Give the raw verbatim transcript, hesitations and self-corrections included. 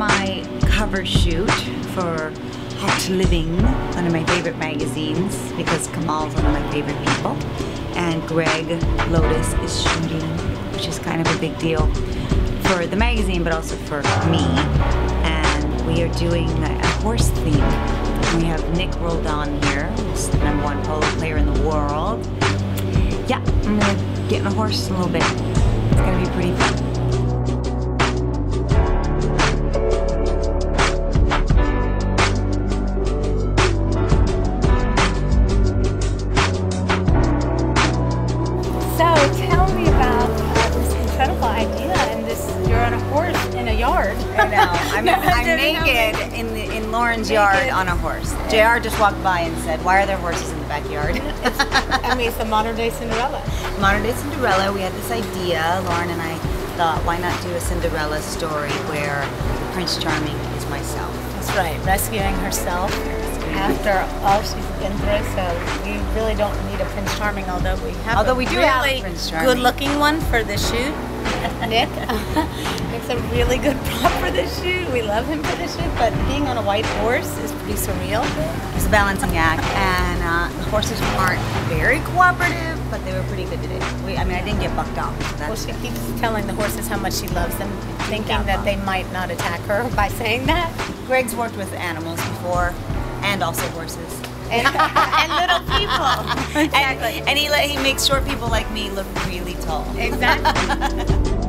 my cover shoot for Haute Living, one of my favorite magazines, because Kamal's one of my favorite people. And Greg Lotus is shooting, which is kind of a big deal for the magazine, but also for me. And we are doing a horse theme. We have Nick Roldan here, who's the number one polo player in the world. Yeah, I'm gonna get in a horse a little bit. It's gonna be pretty fun. So tell me about uh, this incredible idea and this, you're on a horse in a yard. I know, I'm, I'm naked in, the, in Lauren's naked. yard on a horse. J R just walked by and said, why are there horses in the backyard? It's, I mean, it's a modern day Cinderella. Modern day Cinderella, we had this idea, Lauren and I thought, why not do a Cinderella story where Prince Charming is myself? That's right, rescuing herself after all she's been through, so we really don't need a Prince Charming, although we have although a we do really have a Prince Charming. good-looking one for the shoot. Nick, Nick's a really good prop for this shoot. We love him for this shoot, but being on a white horse is pretty surreal. It's a balancing act, and uh, the horses aren't very cooperative, but they were pretty good today. We, I mean, I didn't get bucked off. So that's well, she good. keeps telling the horses how much she loves them, thinking that they might not attack her by saying that. Greg's worked with animals before, and also horses. And, and little people. Exactly. And, and he, he makes short people like me look really tall. Exactly.